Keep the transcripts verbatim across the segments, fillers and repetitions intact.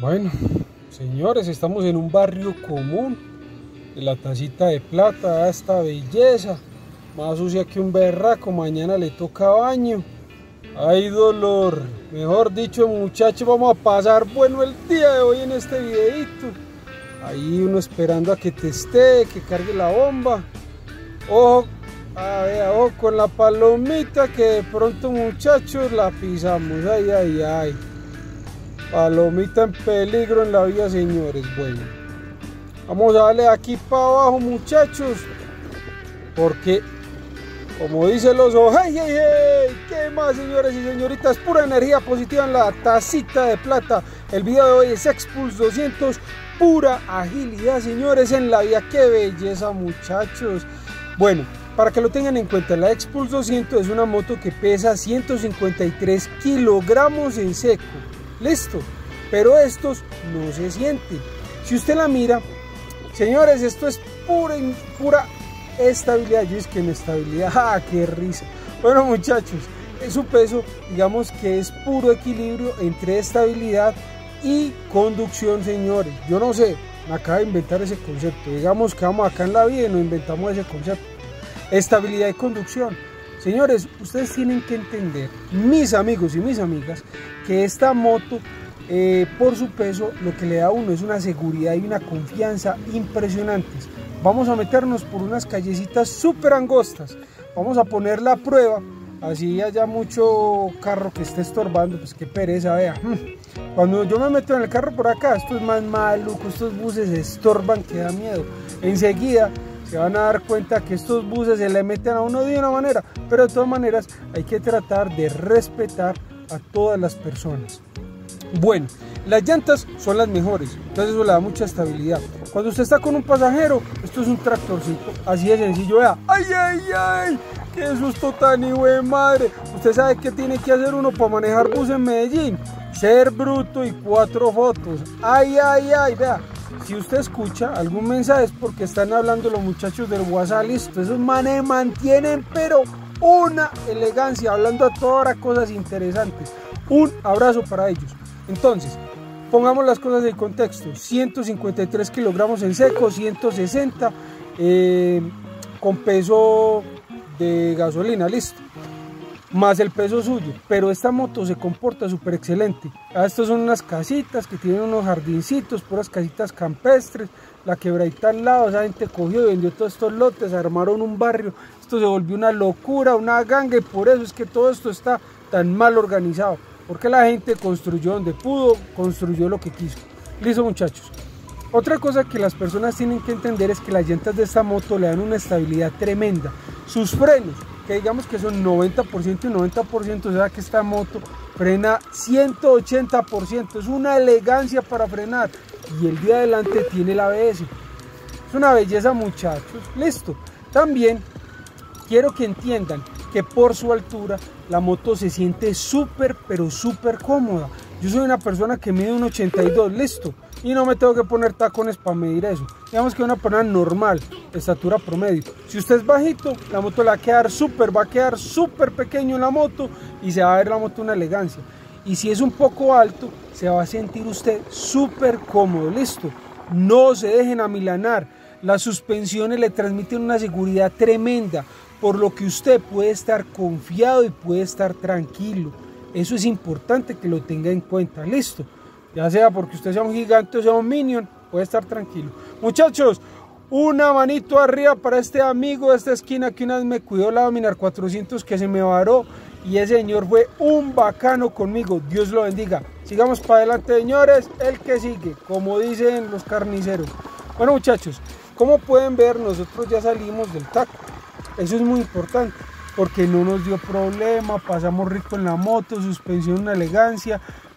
Bueno, señores, estamos en un barrio común de la Tacita de Plata, esta belleza, más sucia que un berraco, mañana le toca baño. Ay, dolor, mejor dicho, muchachos, vamos a pasar bueno el día de hoy en este videito. Ahí uno esperando a que teste, que cargue la bomba. Ojo, a ver, ojo con la palomita, que de pronto, muchachos, la pisamos. Ay, ay, ay. Palomita en peligro en la vía, señores. Bueno, vamos a darle aquí para abajo, muchachos, porque como dice los ojos, hey, hey, hey, ¿qué más, señores y señoritas? Pura energía positiva en la Tacita de Plata. El video de hoy es X-Pulse doscientos, pura agilidad, señores, en la vía. ¡Qué belleza, muchachos! Bueno, para que lo tengan en cuenta, la X-Pulse doscientos es una moto que pesa ciento cincuenta y tres kilogramos en seco. Listo, pero estos no se sienten. Si usted la mira, señores, esto es pura, pura estabilidad. Yo es que en estabilidad, ¡ah, qué risa! Bueno, muchachos, su peso, digamos que es puro equilibrio entre estabilidad y conducción, señores. Yo no sé, me acabo de inventar ese concepto. Digamos que vamos acá en la vida y nos inventamos ese concepto. Estabilidad y conducción. Señores, ustedes tienen que entender, mis amigos y mis amigas, que esta moto, eh, por su peso, lo que le da a uno es una seguridad y una confianza impresionantes. Vamos a meternos por unas callecitas súper angostas. Vamos a poner la prueba. Así haya mucho carro que esté estorbando, pues qué pereza, vea. Cuando yo me meto en el carro por acá, esto es más maluco, estos buses estorban que da miedo. Enseguida se van a dar cuenta que estos buses se le meten a uno de una manera, pero de todas maneras hay que tratar de respetar a todas las personas. Bueno, las llantas son las mejores, entonces eso le da mucha estabilidad. Cuando usted está con un pasajero, esto es un tractorcito, así de sencillo, vea. ¡Ay, ay, ay! ¡Qué susto tan hijo de madre! Usted sabe qué tiene que hacer uno para manejar bus en Medellín. Ser bruto y cuatro fotos. ¡Ay, ay, ay! Vea, si usted escucha algún mensaje es porque están hablando los muchachos del WhatsApp. Listo, esos manes mantienen pero una elegancia, hablando a todas las cosas interesantes. Un abrazo para ellos. Entonces, pongamos las cosas en contexto. ciento cincuenta y tres kilogramos en seco, ciento sesenta eh, con peso de gasolina, listo, más el peso suyo. Pero esta moto se comporta súper excelente. Estas son unas casitas que tienen unos jardincitos, puras casitas campestres. La quebradita al lado, esa gente cogió y vendió todos estos lotes, armaron un barrio. Esto se volvió una locura, una ganga, y por eso es que todo esto está tan mal organizado, porque la gente construyó donde pudo, construyó lo que quiso. Listo, muchachos. Otra cosa que las personas tienen que entender es que las llantas de esta moto le dan una estabilidad tremenda. Sus frenos, que digamos que son noventa por ciento y noventa por ciento, o sea que esta moto frena ciento ochenta por ciento, es una elegancia para frenar. Y el de adelante tiene el A B S. Es una belleza, muchachos. Listo. También quiero que entiendan que por su altura la moto se siente súper, pero súper cómoda. Yo soy una persona que mide un ochenta y dos, listo, y no me tengo que poner tacones para medir eso. Digamos que una persona normal, de estatura promedio. Si usted es bajito, la moto le va a quedar súper, va a quedar súper pequeño en la moto y se va a ver la moto una elegancia. Y si es un poco alto, se va a sentir usted súper cómodo, listo. No se dejen amilanar. Las suspensiones le transmiten una seguridad tremenda, por lo que usted puede estar confiado y puede estar tranquilo. Eso es importante que lo tenga en cuenta, listo. Ya sea porque usted sea un gigante o sea un minion, puede estar tranquilo. Muchachos, una manito arriba para este amigo de esta esquina que una vez me cuidó la Dominar cuatrocientos, que se me varó, y ese señor fue un bacano conmigo. Dios lo bendiga. Sigamos para adelante, señores, el que sigue, como dicen los carniceros. Bueno, muchachos, como pueden ver, nosotros ya salimos del taco. Eso es muy importante, porque no nos dio problema, pasamos rico en la moto, suspensión, una elegancia.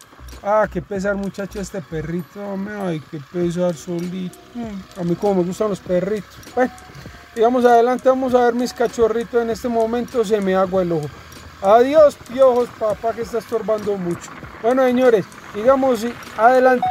Ah, qué pesar, muchachos, este perrito, ay, qué pesar solito. A mí como me gustan los perritos. Bueno, sigamos adelante, vamos a ver mis cachorritos. En este momento se me agua el ojo. Adiós, piojos, papá, que está estorbando mucho. Bueno, señores, sigamos adelante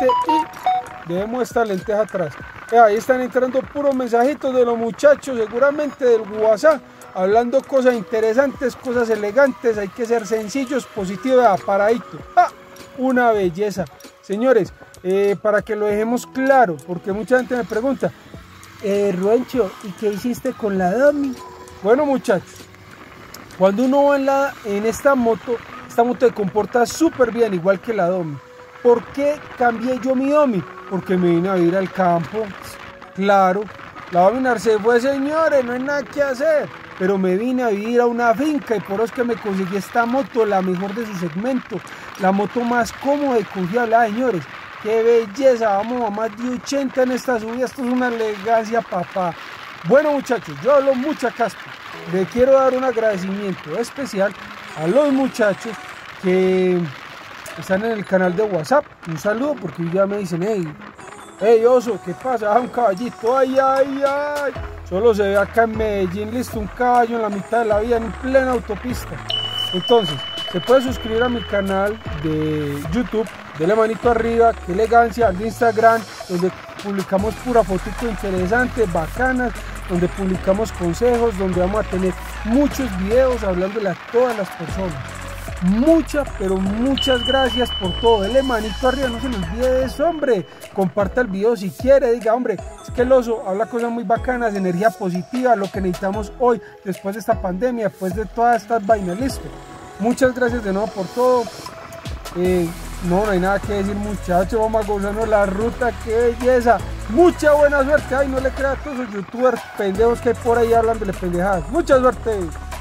y dejemos esta lenteja atrás. Ahí están entrando puros mensajitos de los muchachos, seguramente del WhatsApp, hablando cosas interesantes, cosas elegantes. Hay que ser sencillos, positivos, paradito. ¡Ah! Una belleza. Señores, eh, para que lo dejemos claro, porque mucha gente me pregunta, eh, Rubencho, ¿y qué hiciste con la Domi? Bueno, muchachos, cuando uno va en, la, en esta moto, esta moto se comporta súper bien, igual que la Domi. ¿Por qué cambié yo mi Domi? Porque me vine a vivir al campo, claro. La Dominar se fue, señores, no hay nada que hacer, pero me vine a vivir a una finca y por eso es que me conseguí esta moto, la mejor de su segmento, la moto más cómoda y confiable, señores. ¡Qué belleza! Vamos a más de ochenta en esta subida. Esto es una elegancia, papá. Bueno, muchachos, yo hablo mucha caspa. Le quiero dar un agradecimiento especial a los muchachos que están en el canal de WhatsApp. Un saludo porque ya me dicen, hey, hey, oso, ¿qué pasa? Ah, un caballito. Ay, ay, ay. Solo se ve acá en Medellín, listo, un caballo en la mitad de la vía, en plena autopista. Entonces, se puede suscribir a mi canal de YouTube, dele manito arriba, qué elegancia, al de Instagram, donde publicamos pura fotito interesante, bacanas, donde publicamos consejos, donde vamos a tener muchos videos hablándole a todas las personas. Muchas, pero muchas gracias por todo. Dele manito arriba, no se nos olvide de eso, hombre. Comparta el video si quiere, diga, hombre, es que el oso habla cosas muy bacanas, energía positiva, lo que necesitamos hoy, después de esta pandemia, después de todas estas vainas, listo. Muchas gracias de nuevo por todo. Eh, no, no hay nada que decir, muchachos. Vamos a gozarnos la ruta, qué belleza. Mucha buena suerte. Ay, no le crea a todos esos youtubers pendejos que hay por ahí hablándole pendejadas. Mucha suerte.